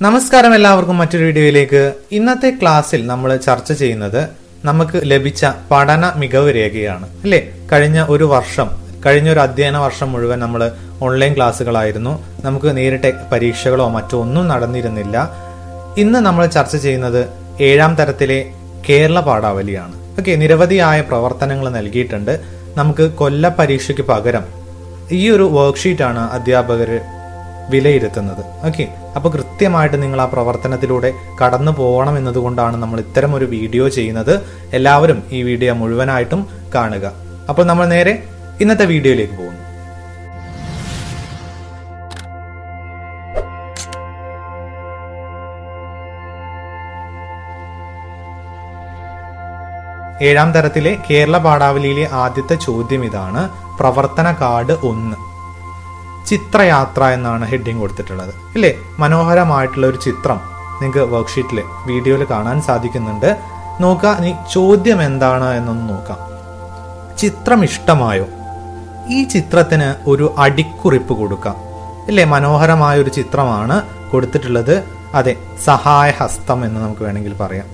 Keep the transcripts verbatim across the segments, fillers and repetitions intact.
നമസ്കാരം എല്ലാവർക്കും മറ്റൊരു വീഡിയോയിലേക്ക്. ഇന്നത്തെ ക്ലാസ്സിൽ നമ്മൾ ചർച്ച ചെയ്യുന്നത് നമുക്ക് ലഭിച്ച പഠന മികവ് രേഖയാണ് അല്ലേ. കഴിഞ്ഞ ഒരു വർഷം കഴിഞ്ഞ ഒരു അധ്യയന വർഷം മുഴുവൻ നമ്മൾ ഓൺലൈൻ ക്ലാസ്സുകളായിരുന്നു. നമുക്ക് നേരിട്ട് പരീക്ഷകളോ മറ്റോ ഒന്നും നടന്നിരുന്നില്ല. ഇന്ന് നമ്മൾ ചർച്ച ചെയ്യുന്നത് ഏഴാം തരത്തിലെ കേരള പാഠാവലിയാണ്. ഓക്കെ, നിരവധിയായ പ്രവർത്തനങ്ങൾ നൽകിയിട്ടുണ്ട്. നമുക്ക് കൊല്ല പരീക്ഷയ്ക്ക് പകരം ഈ ഒരു വർക്ക്ഷീറ്റാണ് അധ്യാപകർ വിലയിരുത്തുന്നത്. ഓക്കെ, അപ്പൊ കൃത്യമായിട്ട് നിങ്ങൾ ആ പ്രവർത്തനത്തിലൂടെ കടന്നു പോകണം എന്നതുകൊണ്ടാണ് നമ്മൾ ഇത്തരം ഒരു വീഡിയോ ചെയ്യുന്നത്. എല്ലാവരും ഈ വീഡിയോ മുഴുവനായിട്ടും കാണുക. അപ്പോൾ നമ്മൾ നേരെ ഇന്നത്തെ വീഡിയോയിലേക്ക് പോകുന്നു. ഏഴാം തരത്തിലെ കേരള പാഠാവലിയിലെ ആദ്യത്തെ ചോദ്യം ഇതാണ്. പ്രവർത്തന കാർഡ് ഒന്ന്, ചിത്രയാത്ര എന്നാണ് ഹെഡിങ് കൊടുത്തിട്ടുള്ളത് ഇല്ലേ. മനോഹരമായിട്ടുള്ള ഒരു ചിത്രം നിങ്ങൾക്ക് വർക്ക്ഷീറ്റിൽ വീഡിയോയിൽ കാണാൻ സാധിക്കുന്നുണ്ട്. നോക്കാം, ഇനി ചോദ്യം എന്താണ് എന്നൊന്ന് നോക്കാം. ചിത്രം ഇഷ്ടമായോ? ഈ ചിത്രത്തിന് ഒരു അടിക്കുറിപ്പ് കൊടുക്കാം ഇല്ലേ. മനോഹരമായ ഒരു ചിത്രമാണ് കൊടുത്തിട്ടുള്ളത്. അതെ, സഹായഹസ്തം എന്ന് നമുക്ക് വേണമെങ്കിൽ പറയാം.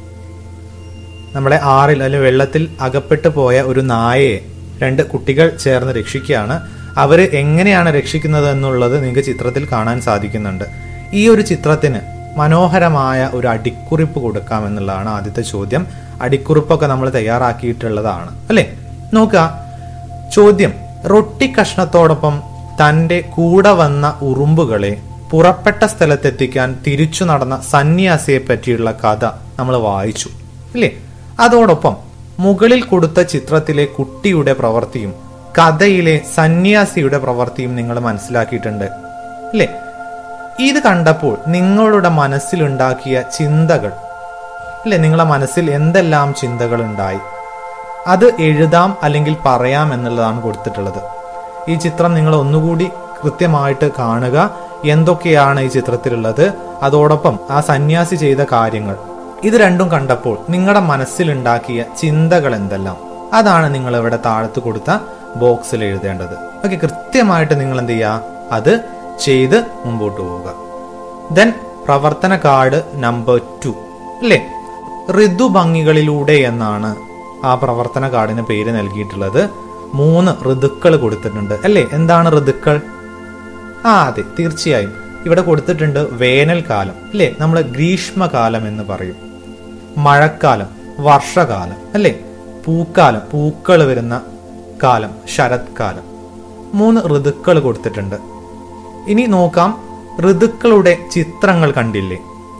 നമ്മളെ ആറിൽ അല്ലെങ്കിൽ വെള്ളത്തിൽ അകപ്പെട്ടു പോയ ഒരു നായയെ രണ്ട് കുട്ടികൾ ചേർന്ന് രക്ഷിക്കുകയാണ്. അവര് എങ്ങനെയാണ് രക്ഷിക്കുന്നത് എന്നുള്ളത് നിങ്ങൾക്ക് ചിത്രത്തിൽ കാണാൻ സാധിക്കുന്നുണ്ട്. ഈ ഒരു ചിത്രത്തിന് മനോഹരമായ ഒരു അടിക്കുറിപ്പ് കൊടുക്കാം എന്നുള്ളതാണ് ആദ്യത്തെ ചോദ്യം. അടിക്കുറിപ്പൊക്കെ നമ്മൾ തയ്യാറാക്കിയിട്ടുള്ളതാണ് അല്ലെ. നോക്കുക, ചോദ്യം: റൊട്ടി കഷ്ണത്തോടൊപ്പം തന്റെ കൂടെ വന്ന ഉറുമ്പുകളെ പുറപ്പെട്ട സ്ഥലത്തെത്തിക്കാൻ തിരിച്ചു നടന്ന സന്യാസിയെ പറ്റിയുള്ള കഥ നമ്മൾ വായിച്ചു അല്ലേ. അതോടൊപ്പം മുകളിൽ കൊടുത്ത ചിത്രത്തിലെ കുട്ടിയുടെ പ്രവൃത്തിയും കഥയിലെ സന്യാസിയുടെ പ്രവൃത്തിയും നിങ്ങൾ മനസ്സിലാക്കിയിട്ടുണ്ട് അല്ലേ. ഇത് കണ്ടപ്പോൾ നിങ്ങളുടെ മനസ്സിലുണ്ടാക്കിയ ചിന്തകൾ അല്ലെ, നിങ്ങളുടെ മനസ്സിൽ എന്തെല്ലാം ചിന്തകൾ ഉണ്ടായി അത് എഴുതാം അല്ലെങ്കിൽ പറയാം എന്നുള്ളതാണ് കൊടുത്തിട്ടുള്ളത്. ഈ ചിത്രം നിങ്ങൾ ഒന്നുകൂടി കൃത്യമായിട്ട് കാണുക. എന്തൊക്കെയാണ് ഈ ചിത്രത്തിലുള്ളത്, അതോടൊപ്പം ആ സന്യാസി ചെയ്ത കാര്യങ്ങൾ, ഇത് രണ്ടും കണ്ടപ്പോൾ നിങ്ങളുടെ മനസ്സിലുണ്ടാക്കിയ ചിന്തകൾ എന്തെല്ലാം, അതാണ് നിങ്ങൾ ഇവിടെ താഴത്ത് കൊടുത്ത ബോക്സിൽ എഴുതേണ്ടത്. ഓക്കെ, കൃത്യമായിട്ട് നിങ്ങൾ എന്ത് ചെയ്യുക, അത് ചെയ്ത് മുമ്പോട്ട് പോവുക. ദെൻ പ്രവർത്തന കാർഡ് നമ്പർ ടു അല്ലേ. ഋതുഭംഗികളിലൂടെ എന്നാണ് ആ പ്രവർത്തന കാർഡിന് പേര് നൽകിയിട്ടുള്ളത്. മൂന്ന് ഋതുക്കൾ കൊടുത്തിട്ടുണ്ട് അല്ലേ. എന്താണ് ഋതുക്കൾ? ആ അതെ, തീർച്ചയായും ഇവിടെ കൊടുത്തിട്ടുണ്ട് വേനൽക്കാലം അല്ലേ, നമ്മൾ ഗ്രീഷ്മകാലം എന്ന് പറയും. മഴക്കാലം, വർഷകാലം അല്ലേ. പൂക്കാലം, പൂക്കൾ വരുന്ന കാലം, ശരത്കാലം. മൂന്ന് ഋതുക്കൾ കൊടുത്തിട്ടുണ്ട്. ഇനി നോക്കാം, ഋതുക്കളുടെ ചിത്രങ്ങൾ കണ്ടില്ലേ?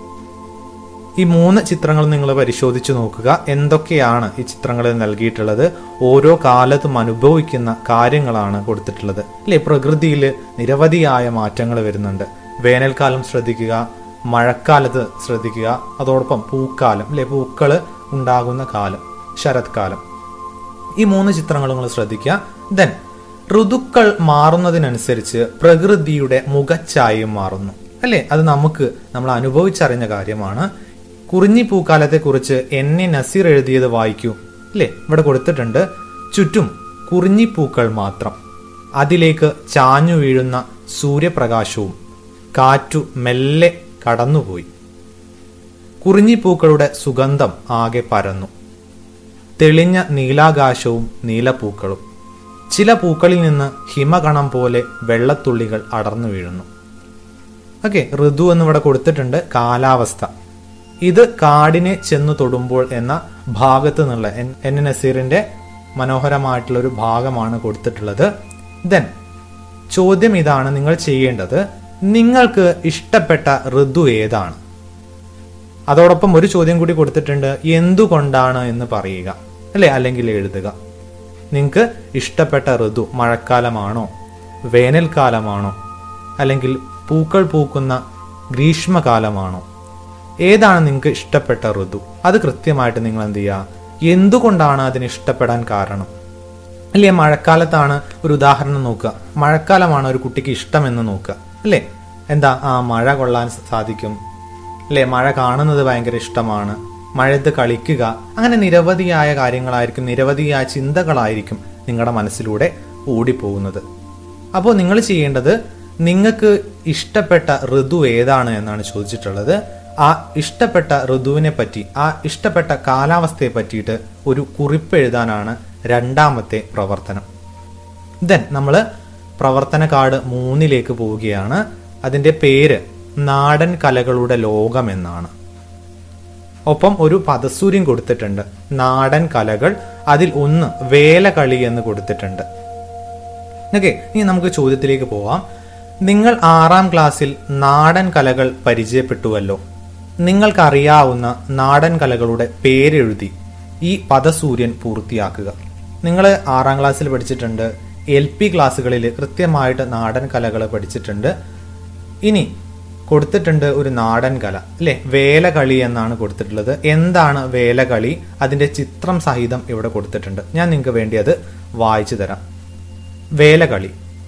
ഈ മൂന്ന് ചിത്രങ്ങൾ നിങ്ങൾ പരിശോധിച്ചു നോക്കുക. എന്തൊക്കെയാണ് ഈ ചിത്രങ്ങളിൽ നൽകിയിട്ടുള്ളത്? ഓരോ കാലത്തും അനുഭവിക്കുന്ന കാര്യങ്ങളാണ് കൊടുത്തിട്ടുള്ളത് അല്ലേ. പ്രകൃതിയിൽ നിരവധിയായ മാറ്റങ്ങൾ വരുന്നുണ്ട്. വേനൽക്കാലം ശ്രദ്ധിക്കുക, മഴക്കാലത്ത് ശ്രദ്ധിക്കുക, അതോടൊപ്പം പൂക്കാലം അല്ലെ, പൂക്കള് ഉണ്ടാകുന്ന കാലം, ശരത്കാലം. ഈ മൂന്ന് ചിത്രങ്ങൾ നിങ്ങൾ ശ്രദ്ധിക്കുക. ദെൻ ഋതുക്കൾ മാറുന്നതിനനുസരിച്ച് പ്രകൃതിയുടെ മുഖച്ഛായയും മാറുന്നു അല്ലെ. അത് നമുക്ക് നമ്മൾ അനുഭവിച്ചറിഞ്ഞ കാര്യമാണ്. കുറിഞ്ഞി പൂക്കാലത്തെ കുറിച്ച് എൻ എ നസീർ എഴുതിയത് വായിക്കൂ അല്ലെ. ഇവിടെ കൊടുത്തിട്ടുണ്ട്: ചുറ്റും കുറിഞ്ഞിപ്പൂക്കൾ മാത്രം, അതിലേക്ക് ചാഞ്ഞു വീഴുന്ന സൂര്യപ്രകാശവും കാറ്റു മെല്ലെ കടന്നുപോയി. കുറിഞ്ഞിപ്പൂക്കളുടെ സുഗന്ധം ആകെ പരന്നു. തെളിഞ്ഞ നീലാകാശവും നീലപ്പൂക്കളും. ചില പൂക്കളിൽ നിന്ന് ഹിമകണം പോലെ വെള്ളത്തുള്ളികൾ അടർന്നു വീഴുന്നു. ഓക്കെ, ഋതു എന്നിവിടെ കൊടുത്തിട്ടുണ്ട്. കാലാവസ്ഥ, ഇത് കാടിനെ ചെന്നു തൊടുമ്പോൾ എന്ന ഭാഗത്ത് നിന്നുള്ള എൻ നസീറിന്റെ മനോഹരമായിട്ടുള്ള ഒരു ഭാഗമാണ് കൊടുത്തിട്ടുള്ളത്. ദെൻ ചോദ്യം ഇതാണ് നിങ്ങൾ ചെയ്യേണ്ടത്: നിങ്ങൾക്ക് ഇഷ്ടപ്പെട്ട ഋതു ഏതാണ്? അതോടൊപ്പം ഒരു ചോദ്യം കൂടി കൊടുത്തിട്ടുണ്ട്: എന്തുകൊണ്ടാണ് എന്ന് പറയുക അല്ലെ, അല്ലെങ്കിൽ എഴുതുക. നിങ്ങൾക്ക് ഇഷ്ടപ്പെട്ട ഋതു മഴക്കാലമാണോ, വേനൽക്കാലമാണോ, അല്ലെങ്കിൽ പൂക്കൾ പൂക്കുന്ന ഗ്രീഷ്മകാലമാണോ? ഏതാണ് നിങ്ങൾക്ക് ഇഷ്ടപ്പെട്ട ഋതു? അത് കൃത്യമായിട്ട് നിങ്ങൾ എന്ത് ചെയ്യുക, എന്തുകൊണ്ടാണ് അതിന് ഇഷ്ടപ്പെടാൻ കാരണം അല്ലേ. മഴക്കാലത്താണ് ഒരു ഉദാഹരണം നോക്കുക. മഴക്കാലമാണ് ഒരു കുട്ടിക്ക് ഇഷ്ടമെന്ന് നോക്കുക അല്ലേ. എന്താ, ആ മഴ കൊള്ളാൻ സാധിക്കും അല്ലെ, മഴ കാണുന്നത് ഭയങ്കര ഇഷ്ടമാണ്, മഴയത്ത് കളിക്കുക, അങ്ങനെ നിരവധിയായ കാര്യങ്ങളായിരിക്കും, നിരവധിയായ ചിന്തകളായിരിക്കും നിങ്ങളുടെ മനസ്സിലൂടെ ഓടിപ്പോകുന്നത്. അപ്പോൾ നിങ്ങൾ ചെയ്യേണ്ടത് നിങ്ങൾക്ക് ഇഷ്ടപ്പെട്ട ഋതു ഏതാണ് എന്നാണ് ചോദിച്ചിട്ടുള്ളത്. ആ ഇഷ്ടപ്പെട്ട ഋതുവിനെ പറ്റി, ആ ഇഷ്ടപ്പെട്ട കാലാവസ്ഥയെ പറ്റിയിട്ട് ഒരു കുറിപ്പ് എഴുതാനാണ് രണ്ടാമത്തെ പ്രവർത്തനം. ദെൻ നമ്മൾ പ്രവർത്തന കാർഡ് മൂന്നിലേക്ക് പോവുകയാണ്. അതിൻ്റെ പേര് നാടൻ കലകളുടെ ലോകം എന്നാണ്. ഒപ്പം ഒരു പദസൂര്യൻ കൊടുത്തിട്ടുണ്ട്, നാടൻ കലകൾ. അതിൽ ഒന്ന് വേലകളി എന്ന് കൊടുത്തിട്ടുണ്ട്. ഓക്കെ, ഇനി നമുക്ക് ചോദ്യത്തിലേക്ക് പോവാം. നിങ്ങൾ ആറാം ക്ലാസ്സിൽ നാടൻ കലകൾ പരിചയപ്പെട്ടുവല്ലോ. നിങ്ങൾക്കറിയാവുന്ന നാടൻ കലകളുടെ പേരെഴുതി ഈ പദസൂര്യൻ പൂർത്തിയാക്കുക. നിങ്ങൾ ആറാം ക്ലാസ്സിൽ പഠിച്ചിട്ടുണ്ട്, എൽ പി ക്ലാസ്സുകളിൽ കൃത്യമായിട്ട് നാടൻ കലകൾ പഠിച്ചിട്ടുണ്ട്. ഇനി കൊടുത്തിട്ടുണ്ട് ഒരു നാടൻ കല അല്ലെ, വേലകളി എന്നാണ് കൊടുത്തിട്ടുള്ളത്. എന്താണ് വേലകളി? അതിന്റെ ചിത്രം സഹിതം ഇവിടെ കൊടുത്തിട്ടുണ്ട്. ഞാൻ നിങ്ങൾക്ക് വേണ്ടി അത് വായിച്ചു തരാം. വേലകളി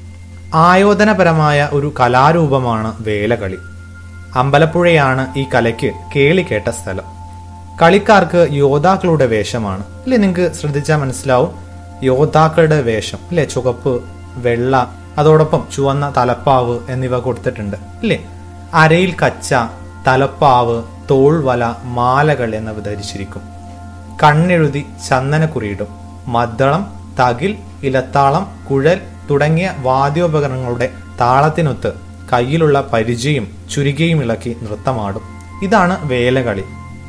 ആയോധനപരമായ ഒരു കലാരൂപമാണ് വേലകളി. അമ്പലപ്പുഴയാണ് ഈ കലയ്ക്ക് കേളിക്കേട്ട സ്ഥലം. കളിക്കാർക്ക് യോദ്ധാക്കളുടെ വേഷമാണ് അല്ലെ, നിങ്ങൾക്ക് ശ്രദ്ധിച്ചാൽ മനസ്സിലാവും. യോദ്ധാക്കളുടെ വേഷം അല്ലെ, ചുവപ്പ്, വെള്ള, അതോടൊപ്പം ചുവന്ന തലപ്പാവ് എന്നിവ കൊടുത്തിട്ടുണ്ട് അല്ലേ. അരയിൽ കച്ച, തലപ്പാവ്, തോൾവല, മാലകൾ എന്നിവ ധരിച്ചിരിക്കും. കണ്ണെഴുതി ചന്ദനക്കുറിയിടും. മദ്ദളം, തകിൽ, ഇലത്താളം, കുഴൽ തുടങ്ങിയ വാദ്യോപകരണങ്ങളുടെ താളത്തിനൊത്ത് കയ്യിലുള്ള പരിചയും ചുരികയും ഇളക്കി നൃത്തമാടും. ഇതാണ് വേലകളി.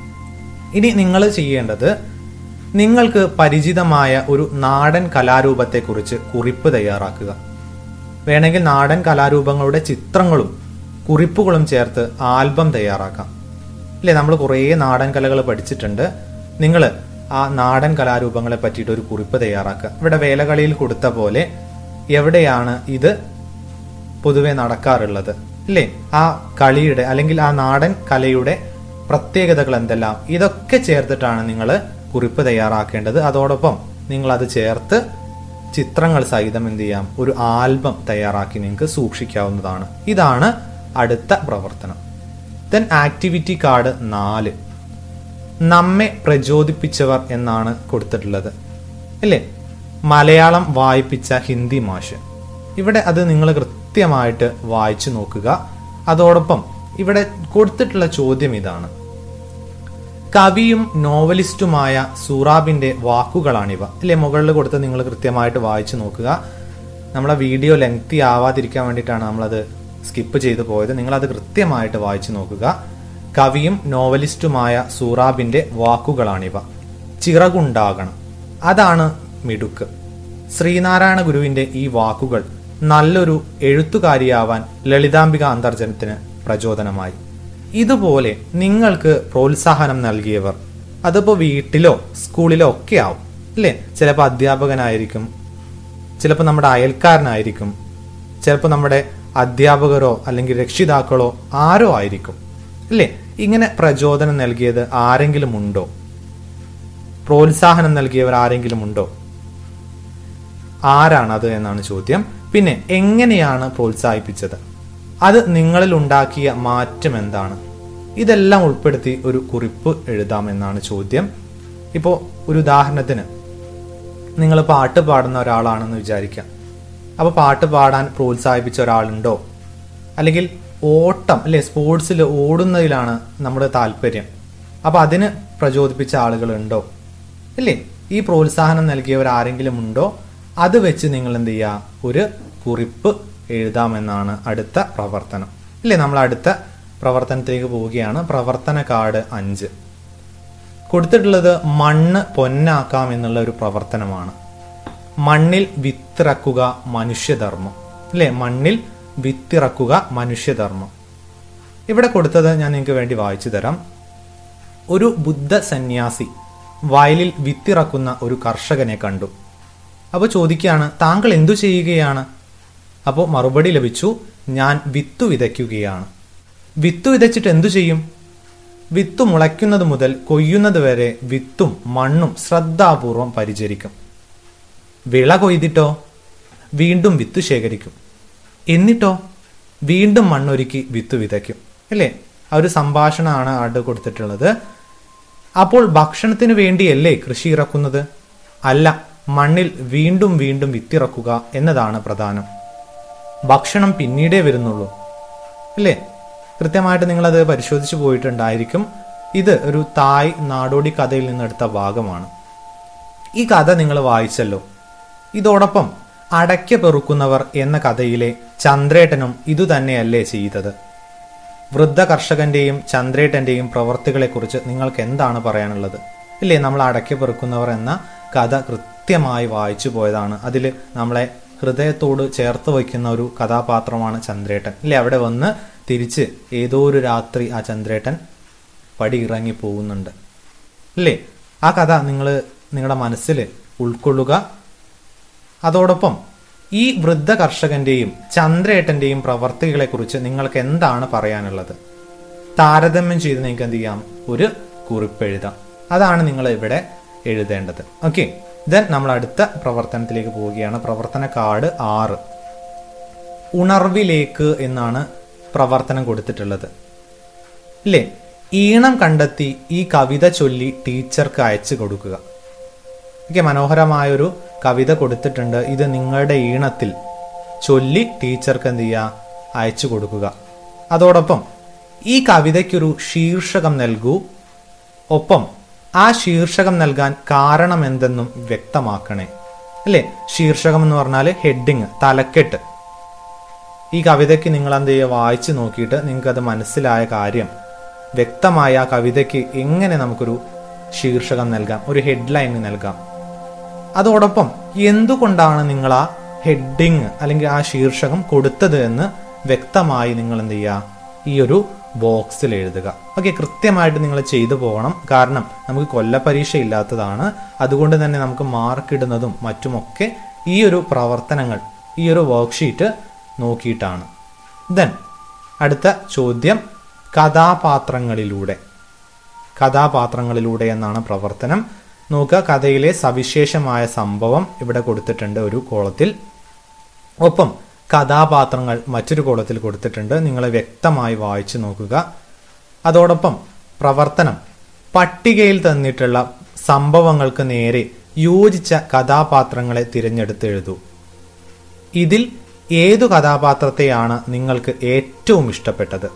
ഇനി നിങ്ങൾ ചെയ്യേണ്ടത്, നിങ്ങൾക്ക് പരിചിതമായ ഒരു നാടൻ കലാരൂപത്തെക്കുറിച്ച് കുറിപ്പ് തയ്യാറാക്കുക. വേണമെങ്കിൽ നാടൻ കലാരൂപങ്ങളുടെ ചിത്രങ്ങളും കുറിപ്പുകളും ചേർത്ത് ആൽബം തയ്യാറാക്കാം അല്ലേ. നമ്മൾ കുറേ നാടൻ കലകൾ പഠിച്ചിട്ടുണ്ട്. നിങ്ങൾ ആ നാടൻ കലാരൂപങ്ങളെ പറ്റിയിട്ട് ഒരു കുറിപ്പ് തയ്യാറാക്കുക. ഇവിടെ വേലകളിയിൽ കൊടുത്ത പോലെ എവിടെയാണ് ഇത് പൊതുവെ നടക്കാറുള്ളത് അല്ലേ, ആ കളിയുടെ അല്ലെങ്കിൽ ആ നാടൻ കലയുടെ പ്രത്യേകതകൾ എന്തെല്ലാം, ഇതൊക്കെ ചേർത്തിട്ടാണ് നിങ്ങൾ കുറിപ്പ് തയ്യാറാക്കേണ്ടത്. അതോടൊപ്പം നിങ്ങൾ അത് ചേർത്ത് ചിത്രങ്ങൾ സഹിതം എന്ത് ചെയ്യാം, ഒരു ആൽബം തയ്യാറാക്കി നിങ്ങൾക്ക് സൂക്ഷിക്കാവുന്നതാണ്. ഇതാണ് അടുത്ത പ്രവർത്തനം. ദെൻ ആക്ടിവിറ്റി കാർഡ് നാല്, നമ്മെ പ്രചോദിപ്പിച്ചവർ എന്നാണ് കൊടുത്തിട്ടുള്ളത് അല്ലേ. മലയാളം വായിപ്പിച്ച ഹിന്ദി മാഷ്. ഇവിടെ അത് നിങ്ങൾ കൃത്യമായിട്ട് വായിച്ചു നോക്കുക. അതോടൊപ്പം ഇവിടെ കൊടുത്തിട്ടുള്ള ചോദ്യം ഇതാണ്, കവിയും നോവലിസ്റ്റുമായ സൂറാബിന്റെ വാക്കുകളാണിവ അല്ലെ. മുകളിൽ കൊടുത്ത് നിങ്ങൾ കൃത്യമായിട്ട് വായിച്ചു നോക്കുക. നമ്മളെ വീഡിയോ ലെങ്തി ആവാതിരിക്കാൻ വേണ്ടിയിട്ടാണ് നമ്മളത് സ്കിപ്പ് ചെയ്തു പോയത്. നിങ്ങളത് കൃത്യമായിട്ട് വായിച്ചു നോക്കുക. കവിയും നോവലിസ്റ്റുമായ സൂറാബിന്റെ വാക്കുകളാണിവ. ചിറകുണ്ടാകണം, അതാണ് മിടുക്ക്. ശ്രീനാരായണ ഗുരുവിന്റെ ഈ വാക്കുകൾ നല്ലൊരു എഴുത്തുകാരിയാവാൻ ലളിതാംബിക അന്തർജനത്തിന് പ്രചോദനമായി. ഇതുപോലെ നിങ്ങൾക്ക് പ്രോത്സാഹനം നൽകിയവർ, അതിപ്പോൾ വീട്ടിലോ സ്കൂളിലോ ഒക്കെ ആവും അല്ലേ. ചിലപ്പോൾ അധ്യാപകനായിരിക്കും, ചിലപ്പോൾ നമ്മുടെ അയൽക്കാരനായിരിക്കും, ചിലപ്പോൾ നമ്മുടെ അധ്യാപകരോ അല്ലെങ്കിൽ രക്ഷിതാക്കളോ ആരോ ആയിരിക്കും അല്ലേ. ഇങ്ങനെ പ്രചോദനം നൽകിയത് ആരെങ്കിലും ഉണ്ടോ? പ്രോത്സാഹനം നൽകിയവർ ആരെങ്കിലും ഉണ്ടോ? ആരാണത് എന്നാണ് ചോദ്യം. പിന്നെ എങ്ങനെയാണ് പ്രോത്സാഹിപ്പിച്ചത്? അത് നിങ്ങളിൽ ഉണ്ടാക്കിയ മാറ്റം എന്താണ്? ഇതെല്ലാം ഉൾപ്പെടുത്തി ഒരു കുറിപ്പ് എഴുതാമെന്നാണ് ചോദ്യം. ഇപ്പോൾ ഒരു ഉദാഹരണത്തിന്, നിങ്ങൾ പാട്ട് പാടുന്ന ഒരാളാണെന്ന് വിചാരിക്കാം. അപ്പോൾ പാട്ട് പാടാൻ പ്രോത്സാഹിപ്പിച്ച ഒരാളുണ്ടോ? അല്ലെങ്കിൽ ഓട്ടം അല്ലെ, സ്പോർട്സിൽ ഓടുന്നതിലാണ് നമ്മുടെ താല്പര്യം, അപ്പോൾ അതിന് പ്രചോദിപ്പിച്ച ആളുകളുണ്ടോ അല്ലേ? ഈ പ്രോത്സാഹനം നൽകിയവർ ആരെങ്കിലും ഉണ്ടോ? അത് വെച്ച് നിങ്ങൾ എന്ത് ചെയ്യുക, ഒരു കുറിപ്പ് എഴുതാമെന്നാണ് അടുത്ത പ്രവർത്തനം അല്ലേ. നമ്മൾ അടുത്ത പ്രവർത്തനത്തിലേക്ക് പോവുകയാണ്. പ്രവർത്തന കാർഡ് അഞ്ച് കൊടുത്തിട്ടുള്ളത് മണ്ണ് പൊന്നാക്കാം എന്നുള്ള ഒരു പ്രവർത്തനമാണ്. മണ്ണിൽ വിത്തിറക്കുക മനുഷ്യധർമ്മം അല്ലേ. മണ്ണിൽ വിത്തിറക്കുക മനുഷ്യധർമ്മം. ഇവിടെ കൊടുത്തത് ഞാൻ നിങ്ങൾക്ക് വേണ്ടി വായിച്ചു തരാം. ഒരു ബുദ്ധ സന്യാസി വയലിൽ വിത്തിറക്കുന്ന ഒരു കർഷകനെ കണ്ടു. അപ്പോൾ ചോദിക്കുകയാണ്, താങ്കൾ എന്തു ചെയ്യുകയാണ്? അപ്പോൾ മറുപടി ലഭിച്ചു, ഞാൻ വിത്തു വിതയ്ക്കുകയാണ്. വിത്തു വിതച്ചിട്ട് എന്തു ചെയ്യും? വിത്തു മുളയ്ക്കുന്നത് മുതൽ കൊയ്യുന്നത് വരെ വിത്തും മണ്ണും ശ്രദ്ധാപൂർവം പരിചരിക്കും. വിള കൊയ്തിട്ടോ വീണ്ടും വിത്തു ശേഖരിക്കും. എന്നിട്ടോ വീണ്ടും മണ്ണൊരുക്കി വിത്തു വിതയ്ക്കും അല്ലേ. ആ ഒരു സംഭാഷണമാണ് അവിടെ കൊടുത്തിട്ടുള്ളത്. അപ്പോൾ ഭക്ഷണത്തിന് വേണ്ടിയല്ലേ കൃഷി ഇറക്കുന്നത്? അല്ല, മണ്ണിൽ വീണ്ടും വീണ്ടും വിത്തിറക്കുക എന്നതാണ് പ്രധാനം. ഭക്ഷണം പിന്നീടേ വരുന്നുള്ളൂ, അല്ലേ? കൃത്യമായിട്ട് നിങ്ങളത് പരിശോധിച്ചു പോയിട്ടുണ്ടായിരിക്കും. ഇത് ഒരു തായ് നാടോടി കഥയിൽ നിന്നെടുത്ത ഭാഗമാണ്. ഈ കഥ നിങ്ങൾ വായിച്ചല്ലോ. ഇതോടൊപ്പം അടയ്ക്ക പെറുക്കുന്നവർ എന്ന കഥയിലെ ചന്ദ്രേട്ടനും ഇതുതന്നെയല്ലേ ചെയ്തത്? വൃദ്ധ കർഷകന്റെയും ചന്ദ്രേട്ടന്റെയും പ്രവർത്തികളെക്കുറിച്ച് നിങ്ങൾക്ക് എന്താണ് പറയാനുള്ളത്? ഇല്ലേ, നമ്മൾ അടയ്ക്ക പെറുക്കുന്നവർ എന്ന കഥ കൃത്യമായി വായിച്ചു പോയതാണ്. അതിൽ നമ്മളെ ഹൃദയത്തോട് ചേർത്ത് വയ്ക്കുന്ന ഒരു കഥാപാത്രമാണ് ചന്ദ്രേട്ടൻ, ഇല്ലേ? അവിടെ വന്ന് തിരിച്ച് ഏതോ ഒരു രാത്രി ആ ചന്ദ്രേട്ടൻ പടി ഇറങ്ങി പോകുന്നുണ്ട്, അല്ലേ? ആ കഥ നിങ്ങൾ നിങ്ങളുടെ മനസ്സിൽ ഉൾക്കൊള്ളുക. അതോടൊപ്പം ഈ വൃദ്ധ കർഷകന്റെയും ചന്ദ്രേട്ടന്റെയും പ്രവർത്തികളെക്കുറിച്ച് നിങ്ങൾക്ക് എന്താണ് പറയാനുള്ളത്? താരതമ്യം ചെയ്ത് നിങ്ങൾക്ക് എന്ത് ചെയ്യാം? ഒരു കുറിപ്പ് എഴുതാം. അതാണ് നിങ്ങൾ ഇവിടെ എഴുതേണ്ടത്. ഓക്കെ, ദെൻ നമ്മൾ അടുത്ത പ്രവർത്തനത്തിലേക്ക് പോവുകയാണ്. പ്രവർത്തന കാർഡ് ആറ്. ഉണർവിലേക്ക് എന്നാണ് പ്രവർത്തനം കൊടുത്തിട്ടുള്ളത്, ഇല്ലേ? ഈണം കണ്ടെത്തി ഈ കവിത ചൊല്ലി ടീച്ചർക്ക് അയച്ചു കൊടുക്കുക. ഓക്കെ, മനോഹരമായൊരു കവിത കൊടുത്തിട്ടുണ്ട്. ഇത് നിങ്ങളുടെ ഈണത്തിൽ ചൊല്ലി ടീച്ചർക്ക് എന്ത് ചെയ്യുക? അയച്ചു കൊടുക്കുക. അതോടൊപ്പം ഈ കവിതയ്ക്കൊരു ശീർഷകം നൽകൂ. ഒപ്പം ആ ശീർഷകം നൽകാൻ കാരണം എന്തെന്നും വ്യക്തമാക്കണേ, അല്ലേ? ശീർഷകം എന്ന് പറഞ്ഞാൽ ഹെഡിങ്, തലക്കെട്ട്. ഈ കവിതയ്ക്ക് നിങ്ങൾ എന്ത് ചെയ്യുക? വായിച്ചു നോക്കിയിട്ട് നിങ്ങൾക്കത് മനസ്സിലായ കാര്യം വ്യക്തമായ ആ കവിതയ്ക്ക് എങ്ങനെ നമുക്കൊരു ശീർഷകം നൽകാം, ഒരു ഹെഡ്ലൈൻ നൽകാം. അതോടൊപ്പം എന്തുകൊണ്ടാണ് നിങ്ങൾ ആ ഹെഡിങ് അല്ലെങ്കിൽ ആ ശീർഷകം കൊടുത്തത് എന്ന് വ്യക്തമായി നിങ്ങൾ എന്ത് ചെയ്യുക? ഈ ഒരു ബോക്സിൽ എഴുതുക. ഓക്കെ, കൃത്യമായിട്ട് നിങ്ങൾ ചെയ്തു പോകണം. കാരണം നമുക്ക് കൊല്ലപരീക്ഷ ഇല്ലാത്തതാണ്. അതുകൊണ്ട് തന്നെ നമുക്ക് മാർക്ക് ഇടുന്നതും മറ്റുമൊക്കെ ഈ ഒരു പ്രവർത്തനങ്ങൾ, ഈ ഒരു വർക്ക്ഷീറ്റ് നോക്കിയിട്ടാണ്. ദെൻ അടുത്ത ചോദ്യം, കഥാപാത്രങ്ങളിലൂടെ. കഥാപാത്രങ്ങളിലൂടെ എന്നാണ് പ്രവർത്തനം. നോക്കുക, കഥയിലെ സവിശേഷമായ സംഭവം ഇവിടെ കൊടുത്തിട്ടുണ്ട് ഒരു കോളത്തിൽ. ഒപ്പം കഥാപാത്രങ്ങൾ മറ്റൊരു കോളത്തിൽ കൊടുത്തിട്ടുണ്ട്. നിങ്ങൾ വ്യക്തമായി വായിച്ചു നോക്കുക. അതോടൊപ്പം പ്രവർത്തനം, പട്ടികയിൽ തന്നിട്ടുള്ള സംഭവങ്ങൾക്ക് നേരെ യോജിച്ച കഥാപാത്രങ്ങളെ തിരഞ്ഞെടുത്ത് എഴുതൂ. ഇതിൽ ഏതു കഥാപാത്രത്തെയാണ് നിങ്ങൾക്ക് ഏറ്റവും ഇഷ്ടപ്പെട്ടത്?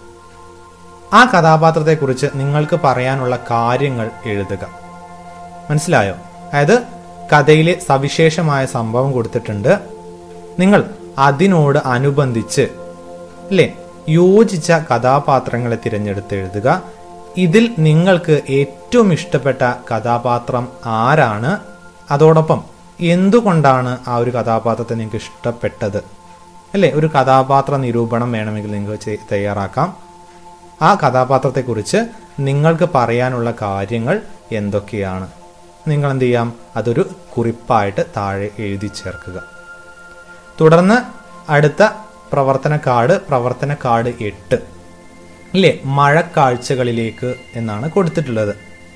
ആ കഥാപാത്രത്തെക്കുറിച്ച് നിങ്ങൾക്ക് പറയാനുള്ള കാര്യങ്ങൾ എഴുതുക. മനസ്സിലായോ? അതായത് കഥയിലെ സവിശേഷമായ സംഭവം കൊടുത്തിട്ടുണ്ട്. നിങ്ങൾ അതിനോട് അനുബന്ധിച്ച് അല്ലേ യോജിച്ച കഥാപാത്രങ്ങളെ തിരഞ്ഞെടുത്ത് എഴുതുക. ഇതിൽ നിങ്ങൾക്ക് ഏറ്റവും ഇഷ്ടപ്പെട്ട കഥാപാത്രം ആരാണ്? അതോടൊപ്പം എന്തുകൊണ്ടാണ് ആ ഒരു കഥാപാത്രത്തെ നിങ്ങൾക്ക് ഇഷ്ടപ്പെട്ടത്? അല്ലേ, ഒരു കഥാപാത്ര നിരൂപണം വേണമെങ്കിൽ നിങ്ങൾക്ക് തയ്യാറാക്കാം. ആ കഥാപാത്രത്തെക്കുറിച്ച് നിങ്ങൾക്ക് പറയാനുള്ള കാര്യങ്ങൾ എന്തൊക്കെയാണ്? നിങ്ങൾ എന്ത് ചെയ്യാം? അതൊരു കുറിപ്പായിട്ട് താഴെ എഴുതി ചേർക്കുക. തുടർന്ന് അടുത്ത പ്രവർത്തന കാർഡ്, പ്രവർത്തന കാർഡ് എട്ട്, ഇല്ലേ, മഴക്കാഴ്ചകളിലേക്ക് എന്നാണ് കൊടുത്തിട്ടുള്ളത്.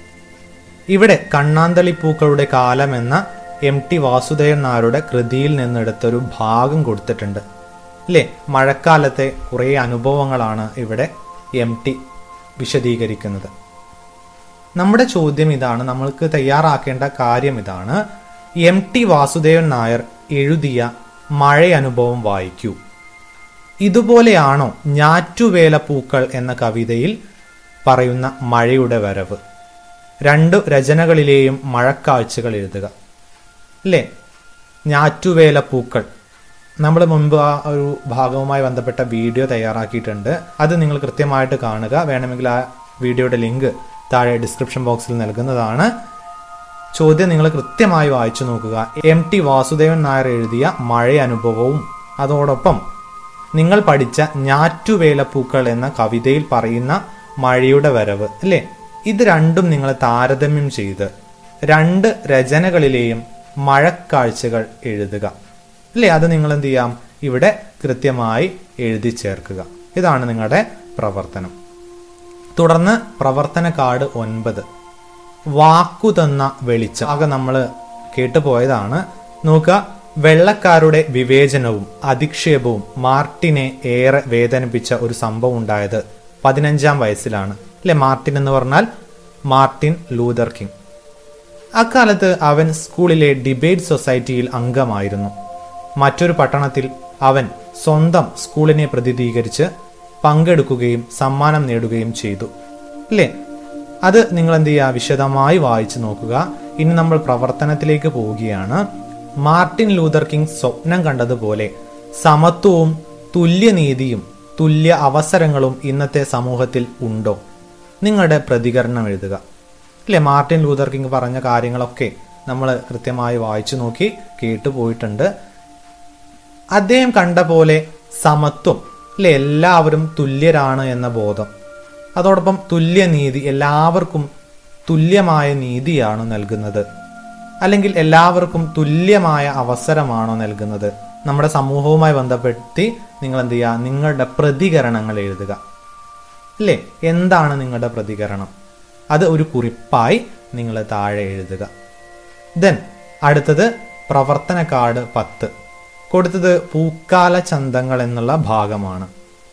ഇവിടെ കണ്ണാന്തളിപ്പൂക്കളുടെ കാലം എന്ന എം ടി വാസുദേവൻ നായരുടെ കൃതിയിൽ നിന്നെടുത്തൊരു ഭാഗം കൊടുത്തിട്ടുണ്ട്. അല്ലേ, മഴക്കാലത്തെ കുറേ അനുഭവങ്ങളാണ് ഇവിടെ എം ടി വിശദീകരിക്കുന്നത്. നമ്മുടെ ചോദ്യം ഇതാണ്, നമ്മൾക്ക് തയ്യാറാക്കേണ്ട കാര്യം ഇതാണ്. എം ടി വാസുദേവൻ നായർ എഴുതിയ മഴയനുഭവം വായിക്കൂ. ഇതുപോലെയാണോ ഞാറ്റുവേല പൂക്കൾ എന്ന കവിതയിൽ പറയുന്ന മഴയുടെ വരവ്? രണ്ടു രചനകളിലെയും മഴക്കാഴ്ചകൾ എഴുതുക. അല്ലേ, ഞാറ്റുവേല പൂക്കൾ നമ്മൾ മുൻപ് ആ ഒരു ഭാഗവുമായി ബന്ധപ്പെട്ട വീഡിയോ തയ്യാറാക്കിയിട്ടുണ്ട്. അത് നിങ്ങൾ കൃത്യമായിട്ട് കാണുക. വേണമെങ്കിൽ ആ വീഡിയോയുടെ ലിങ്ക് താഴെ ഡിസ്ക്രിപ്ഷൻ ബോക്സിൽ നൽകുന്നതാണ്. ചോദ്യം നിങ്ങൾ കൃത്യമായി വായിച്ചു നോക്കുക. എം ടി വാസുദേവൻ നായർ എഴുതിയ മഴയനുഭവവും അതോടൊപ്പം നിങ്ങൾ പഠിച്ച ഞാറ്റുവേല പൂക്കൾ എന്ന കവിതയിൽ പറയുന്ന മഴയുടെ വരവ്, അല്ലേ, ഇത് രണ്ടും നിങ്ങൾ താരതമ്യം ചെയ്ത് രണ്ട് രചനകളിലെയും മഴക്കാഴ്ചകൾ എഴുതുക. അല്ലേ, അത് നിങ്ങൾ എന്ത് ചെയ്യാം? ഇവിടെ കൃത്യമായി എഴുതി ചേർക്കുക. ഇതാണ് നിങ്ങളുടെ പ്രവർത്തനം. തുടർന്ന് പ്രവർത്തന കാർഡ് ഒൻപത്, വാക്കു തന്ന വെളിച്ചം. ആകെ നമ്മൾ കേട്ടുപോയതാണ്. നോക്കുക, വെള്ളക്കാരുടെ വിവേചനവും അധിക്ഷേപവും മാർട്ടിനെ ഏറെ വേദനിപ്പിച്ച ഒരു സംഭവം ഉണ്ടായത് പതിനഞ്ചാം വയസ്സിലാണ്. അല്ലെ, മാർട്ടിൻ എന്ന് പറഞ്ഞാൽ മാർട്ടിൻ ലൂതർ കിങ്. അക്കാലത്ത് അവൻ സ്കൂളിലെ ഡിബേറ്റ് സൊസൈറ്റിയിൽ അംഗമായിരുന്നു. മറ്റൊരു പട്ടണത്തിൽ അവൻ സ്വന്തം സ്കൂളിനെ പ്രതിനിധീകരിച്ച് പങ്കെടുക്കുകയും സമ്മാനം നേടുകയും ചെയ്തു അല്ലേ? അത് നിങ്ങൾ എന്ത് ചെയ്യുക, വിശദമായി വായിച്ചു നോക്കുക. ഇനി നമ്മൾ പ്രവർത്തനത്തിലേക്ക് പോവുകയാണ്. മാർട്ടിൻ ലൂതർ കിങ് സ്വപ്നം കണ്ടതുപോലെ സമത്വവും തുല്യനീതിയും തുല്യ അവസരങ്ങളും ഇന്നത്തെ സമൂഹത്തിൽ ഉണ്ടോ? നിങ്ങളുടെ പ്രതികരണം എഴുതുക അല്ലേ? മാർട്ടിൻ ലൂതർ കിങ് പറഞ്ഞ കാര്യങ്ങളൊക്കെ നമ്മൾ കൃത്യമായി വായിച്ചു നോക്കി കേട്ടു പോയിട്ടുണ്ട്. അദ്ദേഹം കണ്ട പോലെ സമത്വം അല്ലെ, എല്ലാവരും തുല്യരാണ് എന്ന ബോധം, അതോടൊപ്പം തുല്യനീതി, എല്ലാവർക്കും തുല്യമായ നീതിയാണ് നൽകുന്നത്, അല്ലെങ്കിൽ എല്ലാവർക്കും തുല്യമായ അവസരമാണോ നൽകുന്നത്? നമ്മുടെ സമൂഹവുമായി ബന്ധപ്പെടുത്തി നിങ്ങൾ എന്ത് ചെയ്യുക, നിങ്ങളുടെ പ്രതികരണങ്ങൾ എഴുതുക അല്ലേ? എന്താണ് നിങ്ങളുടെ പ്രതികരണം? അത് ഒരു കുറിപ്പായി നിങ്ങൾ താഴെ എഴുതുക. ദെൻ അടുത്തത് പ്രവർത്തന കാർഡ് പത്ത് കൊടുത്തത് പൂക്കാല ചന്തങ്ങൾ എന്നുള്ള ഭാഗമാണ്.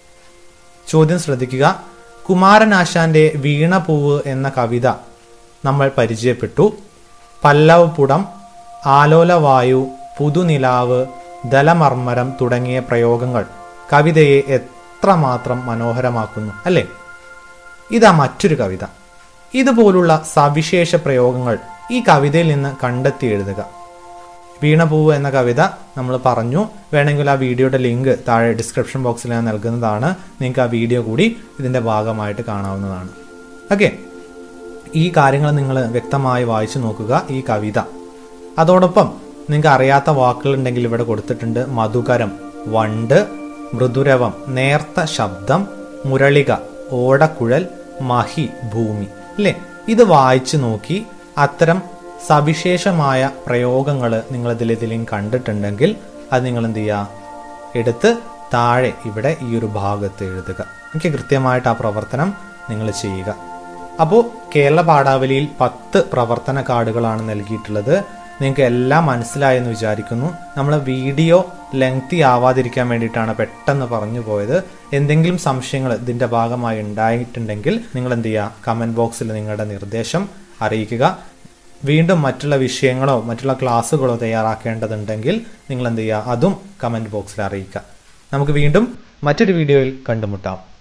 ചോദ്യം ശ്രദ്ധിക്കുക. കുമാരനാശാന്റെ വീണപൂവ് എന്ന കവിത നമ്മൾ പരിചയപ്പെട്ടു. പല്ലവ് പുടം, ആലോലവായു, പുതുനിലാവ്, ദലമർമ്മരം തുടങ്ങിയ പ്രയോഗങ്ങൾ കവിതയെ എത്രമാത്രം മനോഹരമാക്കുന്നു അല്ലേ? ഇതാ മറ്റൊരു കവിത. ഇതുപോലുള്ള സവിശേഷ പ്രയോഗങ്ങൾ ഈ കവിതയിൽ നിന്ന് കണ്ടെത്തി എഴുതുക. വീണപൂവ് എന്ന കവിത നമ്മൾ പറഞ്ഞു. വേണമെങ്കിൽ ആ വീഡിയോയുടെ ലിങ്ക് താഴെ ഡിസ്ക്രിപ്ഷൻ ബോക്സിൽ ഞാൻ നൽകുന്നതാണ്. നിങ്ങൾക്ക് ആ വീഡിയോ കൂടി ഇതിൻ്റെ ഭാഗമായിട്ട് കാണാവുന്നതാണ്. ഓക്കെ, ഈ കാര്യങ്ങൾ നിങ്ങൾ വ്യക്തമായി വായിച്ചു നോക്കുക ഈ കവിത. അതോടൊപ്പം നിങ്ങൾക്ക് അറിയാത്ത വാക്കുകളുണ്ടെങ്കിൽ ഇവിടെ കൊടുത്തിട്ടുണ്ട്. മധുകരം, വണ്ട്, മൃദുരവം, നേർത്ത ശബ്ദം, മുരളിക, ഓടക്കുഴൽ, മഹി, ഭൂമി അല്ലേ? ഇത് വായിച്ചു നോക്കി അത്തരം സവിശേഷമായ പ്രയോഗങ്ങൾ നിങ്ങൾ ഇതിലേതെങ്കിലും കണ്ടിട്ടുണ്ടെങ്കിൽ അത് നിങ്ങൾ എന്ത് ചെയ്യുക, എടുത്ത് താഴെ ഇവിടെ ഈ ഒരു ഭാഗത്ത് എഴുതുക. എനിക്ക് കൃത്യമായിട്ട് ആ പ്രവർത്തനം നിങ്ങൾ ചെയ്യുക. അപ്പോൾ കേരള പാഠാവലിയിൽ പത്ത് പ്രവർത്തന കാർഡുകളാണ് നൽകിയിട്ടുള്ളത്. നിങ്ങൾക്ക് എല്ലാം മനസ്സിലായെന്ന് വിചാരിക്കുന്നു. നമ്മൾ വീഡിയോ ലെങ്തി ആവാതിരിക്കാൻ വേണ്ടിയിട്ടാണ് പെട്ടെന്ന് പറഞ്ഞു പോയത്. എന്തെങ്കിലും സംശയങ്ങൾ ഇതിൻ്റെ ഭാഗമായി ഉണ്ടായിട്ടുണ്ടെങ്കിൽ നിങ്ങൾ എന്ത് ചെയ്യുക, കമൻറ്റ് ബോക്സിൽ നിങ്ങളുടെ നിർദ്ദേശം അറിയിക്കുക. വീണ്ടും മറ്റുള്ള വിഷയങ്ങളോ മറ്റുള്ള ക്ലാസ്സുകളോ തയ്യാറാക്കേണ്ടതുണ്ടെങ്കിൽ നിങ്ങൾ എന്ത് ചെയ്യുക, അതും കമൻറ്റ് ബോക്സിൽ അറിയിക്കുക. നമുക്ക് വീണ്ടും മറ്റൊരു വീഡിയോയിൽ കണ്ടുമുട്ടാം.